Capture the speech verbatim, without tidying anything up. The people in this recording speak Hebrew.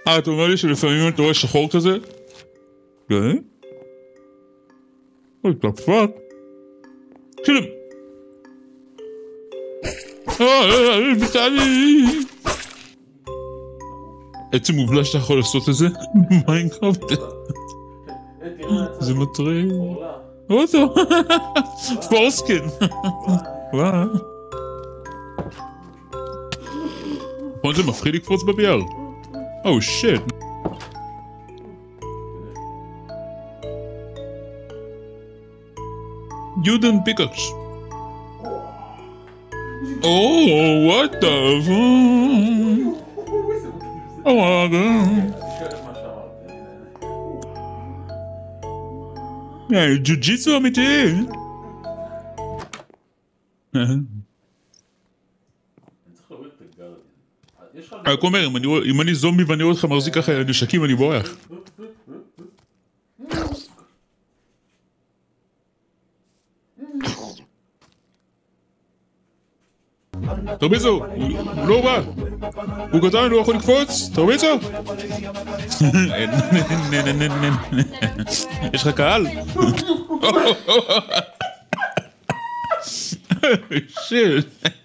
אה, אתה אומר לי שלפעמים אתה רואה שחור כזה? כן? אוי, אתה פאק. שלם. אה, ביטלי. עצם מובלע שאתה יכול לעשות את זה במיינקראפט. זה מטריד. אותו. פורסקן. וואו. נכון זה מפחיד לקפוץ ב-וי אר. או שיט. יודן פיקאקס. או, what the fuck. או, אגה. ג'ו-ג'יצו אמיתי. רק אומר, אם אני זומבי ואני רואה אותך מחזיק ככה נשקים אני בורח. תרביצו, הוא לא בא. הוא קטן, הוא יכול לקפוץ. תרביצו. יש לך קהל? שיט.